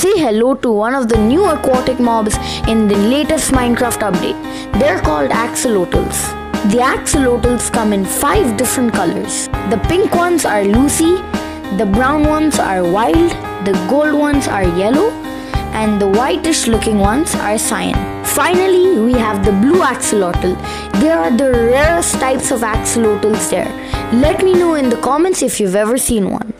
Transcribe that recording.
say hello to one of the new aquatic mobs in the latest Minecraft update. They're called axolotls. The axolotls come in 5 different colors. The pink ones are Lucy, the brown ones are Wild, the gold ones are Yellow, and the whitish looking ones are Cyan. Finally, we have the blue axolotl. They are the rarest types of axolotls there. Let me know in the comments if you've ever seen one.